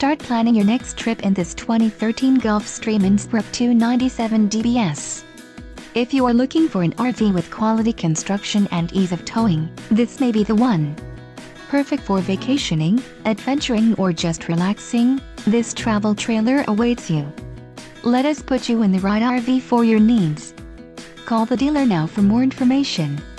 Start planning your next trip in this 2013 Gulf Stream Innsbruck 297 DBS. If you are looking for an RV with quality construction and ease of towing, this may be the one. Perfect for vacationing, adventuring, or just relaxing, this travel trailer awaits you. Let us put you in the right RV for your needs. Call the dealer now for more information.